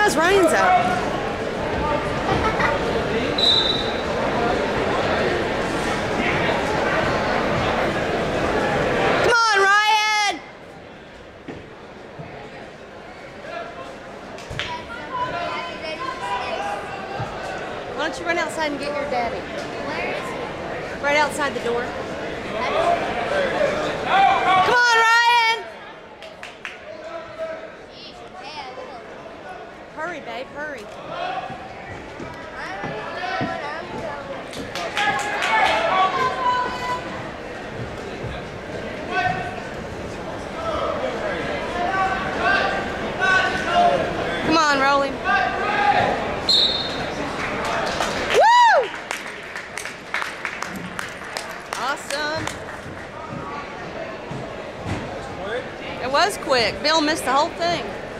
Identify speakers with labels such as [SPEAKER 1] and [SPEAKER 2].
[SPEAKER 1] Guys, Ryan's out. Come on, Ryan! Why don't you run outside and get your daddy?
[SPEAKER 2] Where is he?
[SPEAKER 1] Right outside the door. Come on, Ryan!
[SPEAKER 2] Jeez, your dad.
[SPEAKER 1] Hurry, babe, hurry. Come on, roll him. Woo! Awesome. It was quick. Bill missed the whole thing.